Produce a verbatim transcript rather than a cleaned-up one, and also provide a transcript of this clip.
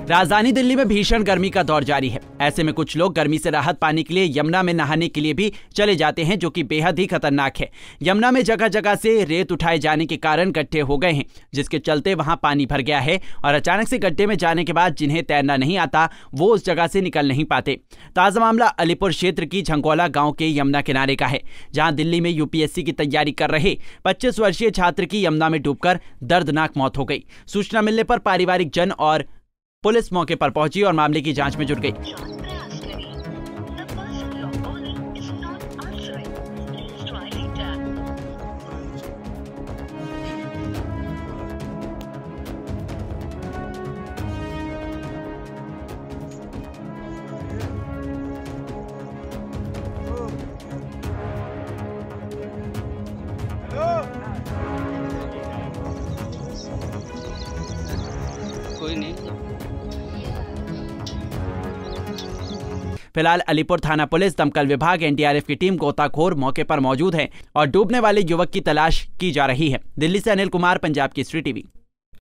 राजधानी दिल्ली में भीषण गर्मी का दौर जारी है। ऐसे में कुछ लोग गर्मी से राहत पाने के लिए यमुना में नहाने के लिए भी चले जाते हैं, जो कि बेहद ही खतरनाक है। यमुना में जगह जगह से रेत उठाए जाने के कारण गड्ढे हो गए हैं, जिसके चलते वहां पानी भर गया है और अचानक से गड्ढे में जाने के बाद जिन्हें तैरना नहीं आता वो उस जगह से निकल नहीं पाते। ताजा मामला अलीपुर क्षेत्र की झंगोला गाँव के यमुना किनारे का है, जहाँ दिल्ली में यूपीएससी की तैयारी कर रहे पच्चीस वर्षीय छात्र की यमुना में डूबकर दर्दनाक मौत हो गई। सूचना मिलने पर पारिवारिक जन और पुलिस मौके पर पहुंची और मामले की जांच में जुट गई। कोई नहीं। फिलहाल अलीपुर थाना पुलिस, दमकल विभाग, एनडीआरएफ की टीम गोताखोर मौके पर मौजूद है और डूबने वाले युवक की तलाश की जा रही है। दिल्ली से अनिल कुमार, पंजाब केसरी टीवी।